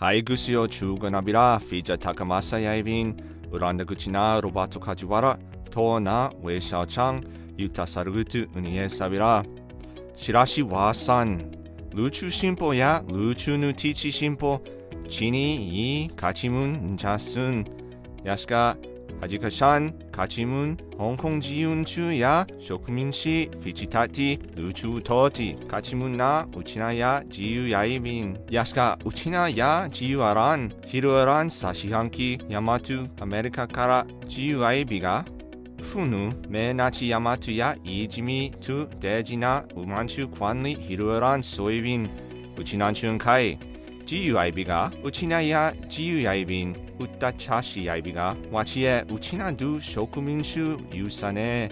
하이구스요 주거나비라 피자 타카마사 야이빈 우란다 구치나 로바토 카지와라 토나 웨샤창 유타사르구트 은이에사비라 시라시 와산 루추 심포야 루추누 티치 심포 치니 이 가치문 자순 야스가 하지카산 가치문 홍콩 지윤추야 쇼크민시 피치타티 루추 토티 가치문나 우치나야 지유야이빈 야스가 우치나야 지유아란 히루아란 사시한키 야마투 아메리카카라 지유아이비가 후누 메나치 야마투야 이지미 투 데지나 우만추 관리 히루아란 소이빈 우치난춘 카이 지유아이비가 우치나야 지유야이빈 우따차시 야이비가 와치에 우치나두 쇼쿠민슈 유산에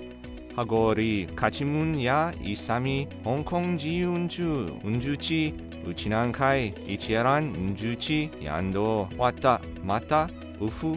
하고리 가치문야 이사미 홍콩 지윤주 운주치 우치난카이 이치에란 운주치 얀도 왔다 맞다 우후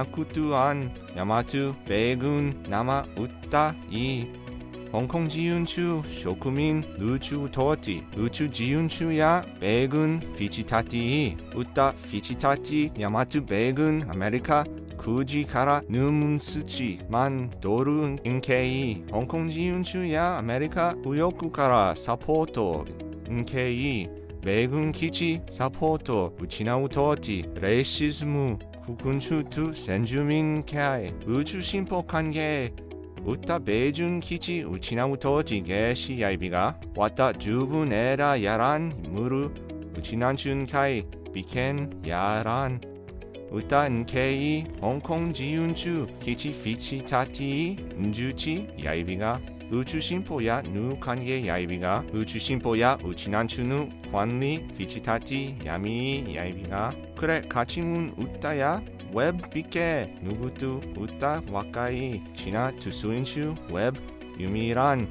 야나쿠투안 야마투 베군 나마 우따 이 홍콩 지윤추 쇼쿠민 루추 토티 루추 지윤추야 베군 피치타티 우따 피치타티 야마투 베군 아메리카 구지카라 누문스치 만 도루 인케이 홍콩 지윤추야 아메리카 우요쿠카라 사포토 인케이 베군 기치 사포토 우치나우 토티 레이시즈무 구군추투 센주민 케아이 우주 심포 관계 우따 베준 키치 우치나우토 지게시 야이비가 왔다 주분 에라 야란 무루 우치난춘 카이 비켄 야란 우따 인케이 홍콩 지윤추 키치 피치 타티 은주치 야이비가 우추심포야 누 관계 야이비가 우추심포야 우치난춘우 관리 피치 타티 야미 야이비가 그래 가치문 우따야 웹 비케 누구도 우따 와까이 지나 투수인슈 웹 유미란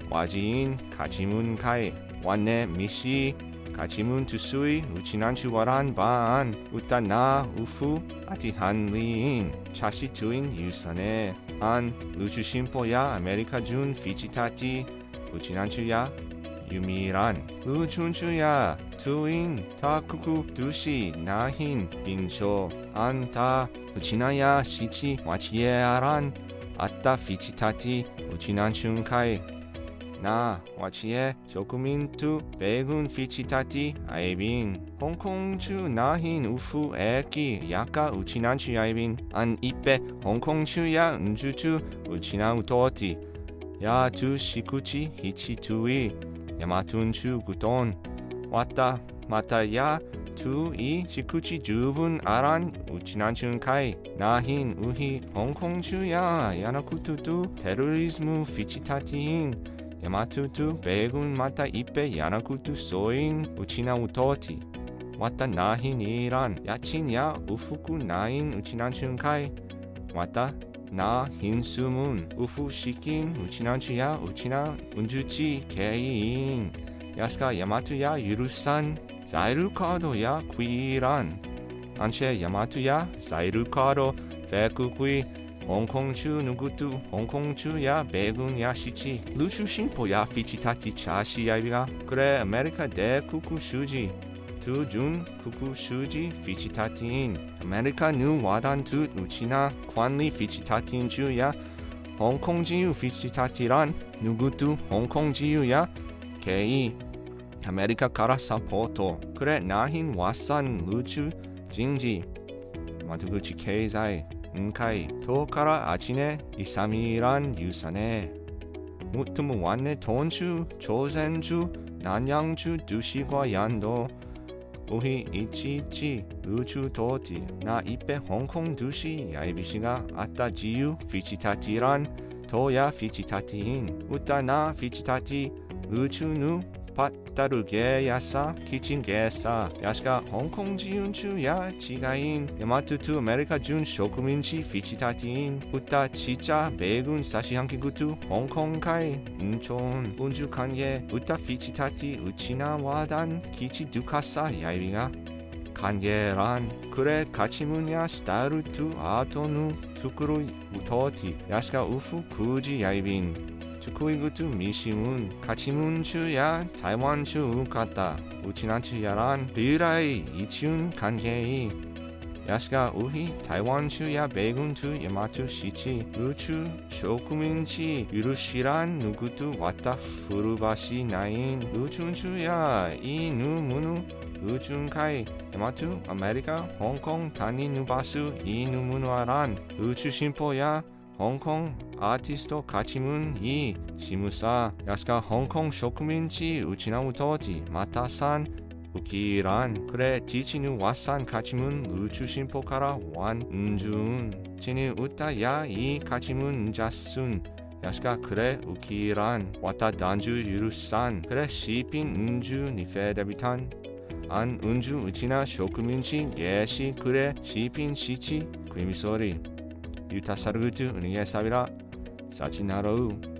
와지인 가치문 카이 완네 미시 가치문 투수이 우치난추와란 반 우따 나 우후 아티한리인 차시 투인 유산에 안 우추심포야 아메리카 준 피치타티 우치난추야 유미란 우춘추야 투인 타쿠쿠 두시 나힌 빙쇼 안타 우치나야 시치 와치에아란 아따 피치타티 우치난춘카이 나 와치에 쇼쿠민투 베군 피치타티 아이빈 홍콩추 나힌 우후 에키 야카 우치난추 아이빈 안 이빼 홍콩추야 은주추 우치나우토티 야 두시쿠치 히치투이 야마툰추 구돈 왔다 마타야 투이 시쿠치 주분 아란 우치난춘 카이 나힌 우히 홍콩추야 야나쿠투투 테러리스무 피치타티인 야마투투 베군 마타 이페 야나쿠투 소인 우치나우토티 왔다 나힌 이란 야친야 우후쿠 나인 우치난춘 카이 왔다 나 흰수문 우후 시킨 우치난추야 우치나 운주치 개인 야스가 야마투야 유루산 자이루카도야 퀴란 안체 야마투야 자이루카도 페쿠퀴 홍콩추 누구투 홍콩추야 베군야 시치 루슈신포야 피치타티 차시 야이비가 그래 아메리카 대 쿠쿠 슈지 투준 쿠쿠 슈지 피치타티인 아메리카 누 와단 투 우치나 관리 피치타티인 주야 홍콩 지유 피치타티란 누구투 홍콩 지유야 개이 아메리카 카라 사포토 그래 나힌 와산 루추 징지 마두구치 케이자이 은카이 토카라 아치네 이사미란 유산에 무트무 완네 돈추 조센추 난양추 두시과 얀도 우히 이치이치 루추 도티 나 이페 홍콩 두시 야이비시가 아따 지유 피치타티란 도야 피치타티인 우따 나 피치타티 루추누 빠따르게 야사 키친 게사 야스가 홍콩 지윤추야 지가인 야마투투 아메리카 준 쇼쿠민치 피치타티인 우따 치짜 매군 사시한키구투 홍콩 카이 은촌 운주칸예 우따 피치타티 우치나 와단 키치 두카사 야이비가 간게란 그래 가치문야 스타루투 아토누 투크루 우토티 야스가 우후 구지 야이빈 스쿠이구투 미시문 가치문추야 타이완추 갔다 우치나추야란 리라이 이치운 관계이 야스가 우히 타이완추야 베군투 야마투 시치 우추 쇼쿠민치 유루시란 누구투 왔다 푸르바시 나인 우춘추야 이 누무누 우춘카이 야마투 아메리카 홍콩 다니 누바수 이 누무누아란 우추심포야 홍콩 아티스트 가치문 이 시무사 야스가 홍콩 쇼쿠민치 우치나무토지 마타산 우키란 그래 디치누 와산 가치문 우추심포카라 완 은준 치니 우타야 이 가치문 자순 야스가 그래 우키란 왔다 단주 유루산 그래 시핀 은주 니페데비탄 안 은주 우치나 쇼쿠민치 예시 그래 시핀 시치 그리미소리 유타사르구투 은이에 사비라 사치나로우